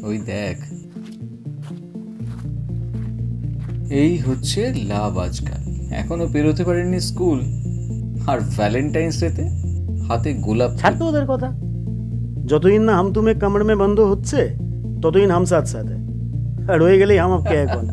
ওই দেখ, এই হচ্ছে লাভ আজকাল। এখনো পেরোতে পারেননি স্কুল, আর ভ্যালেন্টাইন্স ডেতে হাতে গোলাপ। ছাড় তো ওদের কথা, যতদিন না হাম তুমে कमर में बंद হচ্ছে ততদিন হাম সাথ সাথ है, আর হয়ে গেলেই হাম আপকে এখন।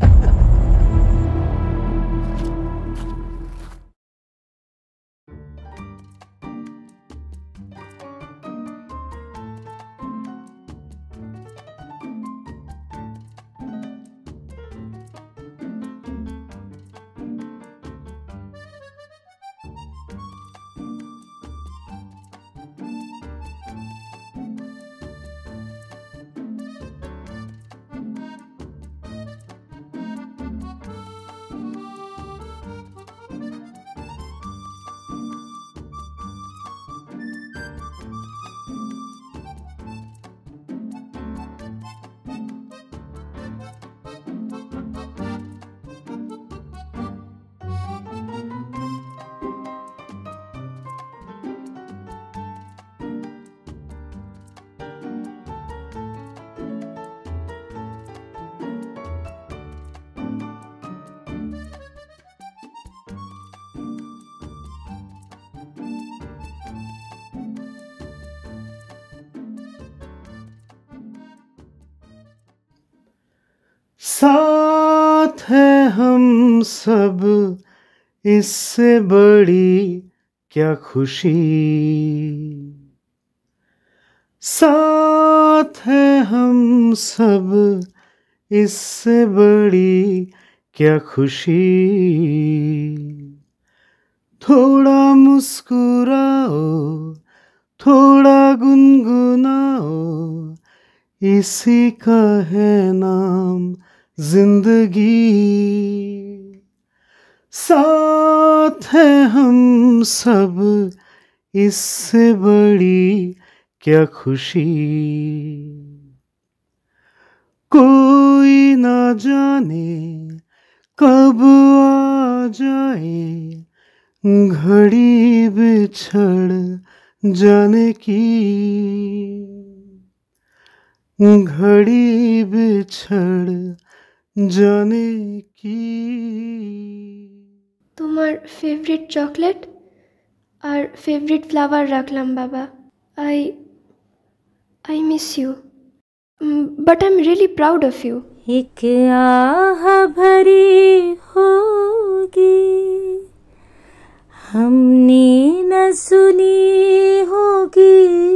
साथ है हम सब, इससे बड़ी क्या खुशी। साथ है हम सब, इससे बड़ी क्या खुशी। थोड़ा मुस्कुराओ, थोड़ा गुनगुनाओ, इसी का है नाम जिंदगी। साथ है हम सब, इससे बड़ी क्या खुशी। कोई ना जाने कब आ जाए घड़ी बिछड़ जाने की, घड़ी बिछड़ जाने की। তোমার ফেভারিট চকলেট আর ফেভারিট ফ্লাওয়ার রাখলাম বাবা। I miss you, but I'm really proud of you. एक आह भरी होगी हमने न सुनी होगी,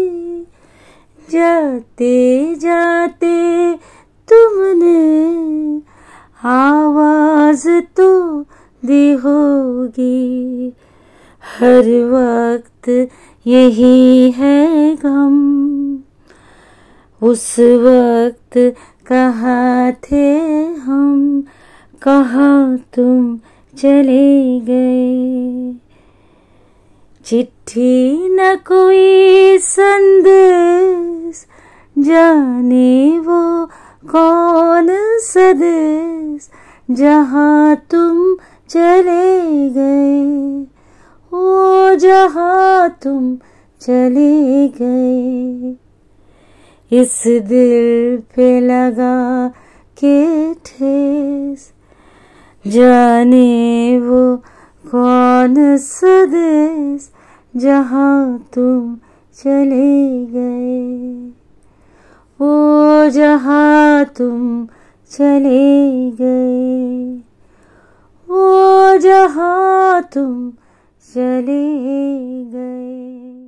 जाते जाते तुमने आवाज तो दी होगी। हर वक्त यही है गम, उस वक्त कहाँ थे हम, कहाँ तुम चले गए। चिट्ठी न कोई संदेश, जाने वो कौन सा देश जहाँ तुम चले गए, वो जहाँ तुम चले गए। इस दिल पे लगा के ठेस, जाने वो कौन सा देश जहाँ तुम चले गए, वो जहाँ तुम चले गए, वो जहाँ तुम चले गए।